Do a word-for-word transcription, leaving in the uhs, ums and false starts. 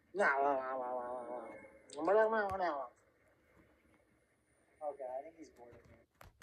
Nah, nah, nah, nah, nah, nah, nah. Okay, I think he's bored of me.